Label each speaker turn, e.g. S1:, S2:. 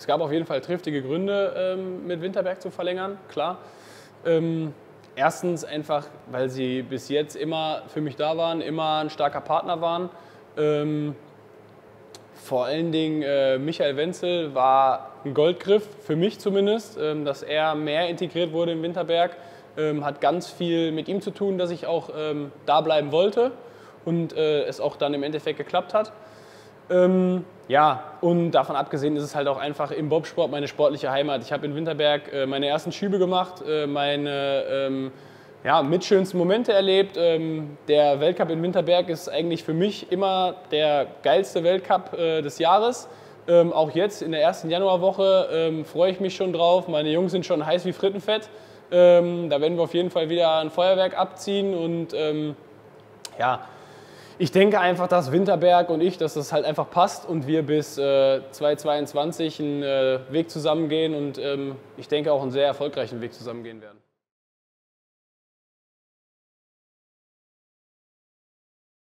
S1: Es gab auf jeden Fall triftige Gründe, mit Winterberg zu verlängern, klar. Erstens einfach, weil sie bis jetzt immer für mich da waren, immer ein starker Partner waren. Vor allen Dingen Michael Wenzel war ein Goldgriff, für mich zumindest, dass er mehr integriert wurde in Winterberg. Hat ganz viel mit ihm zu tun, dass ich auch da bleiben wollte und es auch dann im Endeffekt geklappt hat. Ja, und davon abgesehen ist es halt auch einfach im Bobsport meine sportliche Heimat. Ich habe in Winterberg meine ersten Schübe gemacht, meine mitschönsten Momente erlebt. Der Weltcup in Winterberg ist eigentlich für mich immer der geilste Weltcup des Jahres. Auch jetzt in der ersten Januarwoche freue ich mich schon drauf. Meine Jungs sind schon heiß wie Frittenfett. Da werden wir auf jeden Fall wieder ein Feuerwerk abziehen und ja, ich denke einfach, dass Winterberg und ich, dass das halt einfach passt und wir bis 2022 einen Weg zusammengehen und ich denke auch einen sehr erfolgreichen Weg zusammengehen werden.